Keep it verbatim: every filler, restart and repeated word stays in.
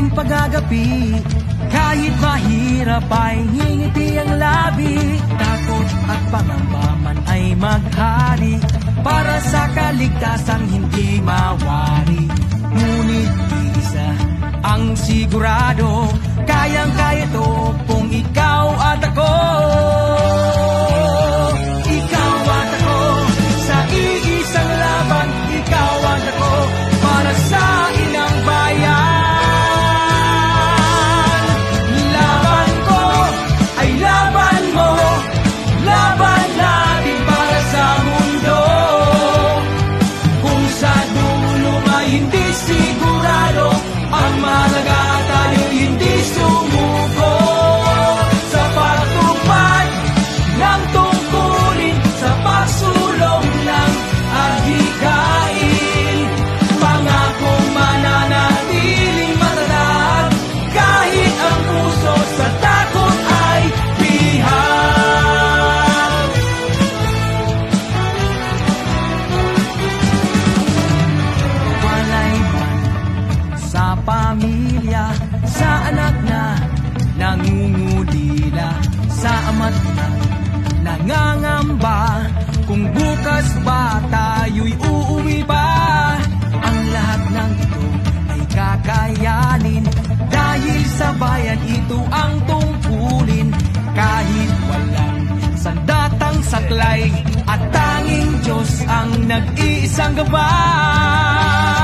pag-agapi. Kahit mahirap ay ngingiti ang labi. Takot at pangamba man ay maghari para sa kaligtasang hindi mawari. Ngunit isa ang sigurado, kayang-kaya to kung ikaw at ako. Ikaw at ako sa iisang laban. Ikaw at ako para sa inang bayan. Laban ko ay laban mo, laban natin para sa mundo. Kung sa dulo ay hindi sigurado, ang mahalaga tayo hindi sumuko sa pagtupad ng tungkulin, sa pagsulong ng adhikain. Pangako mananatiling matatag kahit ang puso sa takot ay bihag. Walay man sa pamilya, sa anak na nangungulila, sa ama't na nangangamba, kung bukas ba tayo'y uuwi pa. Ang lahat ng ito ay kakayanin dahil sa bayan ito ang tungkulin. Kahit walang sandatang saklay at tanging Diyos ang nag-iisang gabay.